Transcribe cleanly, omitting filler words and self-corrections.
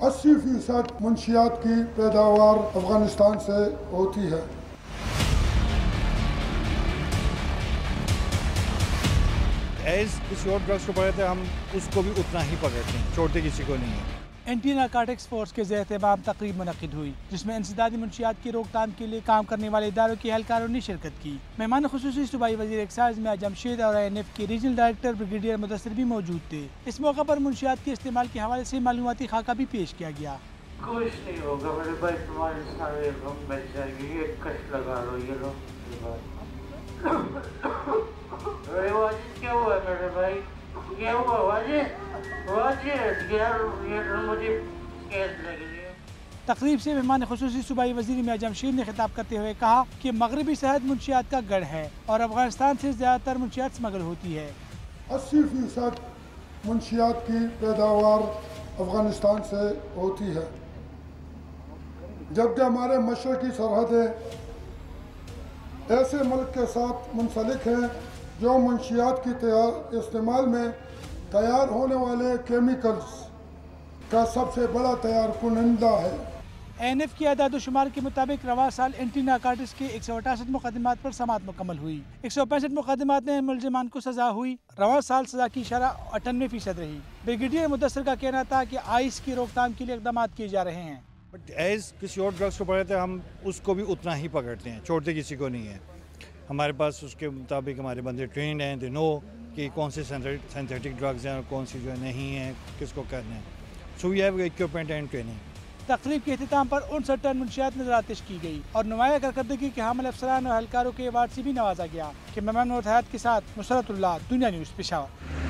80% منشیات کی پیداوار افغانستان سے ہوتی ہے۔ ایز کسی اور ڈرگس کو پکڑتے ہیں ہم اس کو بھی اتنا ہی پکڑتے ہیں، چھوڑتے کسی کو نہیں ہے۔ اینٹی نارکوٹکس فورس کے زیر اہتمام تقریب منعقد ہوئی جس میں انسدادی منشیات کی روک تھام کے لیے کام کرنے والے اداروں کے اہلکاروں نے شرکت کی۔ مہمان خصوصی صوبائی وزیر ایکسائز میاں جمشید اور INF کے ریجنل ڈائریکٹر بریگیڈیئر مدثر بھی موجود تھے۔ اس موقع پر منشیات کے استعمال کے حوالے سے معلوماتی خاکہ بھی پیش کیا گیا۔ کچھ نہیں ہوگا میرے بھائی، تمہاری سارے غم بچ جائے گی، یہ کش لگا لو، یہ لو واجد کیا ہوا میرے بھائی، کیا ہوا واجد یہ مجھے کیس لگ رہی ہے۔ تقریب سے مہمان خصوصی صوبائی وزیر میاں جمشید نے خطاب کرتے ہوئے کہا کہ مغربی سرحد منشیات کا گڑھ ہے اور افغانستان سے زیادہ تر منشیات سمگل ہوتی ہے۔ 80% منشیات کی پیداوار افغانستان سے ہوتی ہے، جبکہ ہمارے مشرقی سرحدیں ایسے ملک کے ساتھ منسلک ہیں جو منشیات کی استعمال میں تیار ہونے والے کیمیکلز کا سب سے بڑا تیار کنندہ ہے۔ INF کی اعداد و شمار کے مطابق رواں سال اینٹی نارکوٹکس کے 168 مقدمات پر سماعت مکمل ہوئی۔ 165 مقدمات میں ملزمان کو سزا ہوئی۔ رواں سال سزا کی شرح 98% رہی۔ بریگیڈیئر مدثر کا کہنا تھا کہ آئس کی روک تھام کے لیے اقدامات کیے جا رہے ہیں۔ ایز کسی اور ڈرگس کو پکڑتے ہیں ہم اس کو بھی اتنا ہی پکڑتے ہیں، چھوڑتے کسی کو نہیں ہے۔ ہمارے پاس اس کے مطابق ہمارے بندے ٹرینڈ ہیں، دے نو کہ کون سی سینتھیٹک ڈرگز ہیں اور کون سی جو ہے نہیں ہیں، کس کو کرنا ہے۔ So we have equipment and training. تقریب کے اختتام پر 59 ٹن منشیات نظر آتش کی گئی اور نمایاں کارکردگی کے حامل افسران اور اہلکاروں کے ایوارڈ سے بھی نوازا گیا۔ کہ ممنون اور حیات کے ساتھ مسرت اللہ، دنیا نیوز، پشاور۔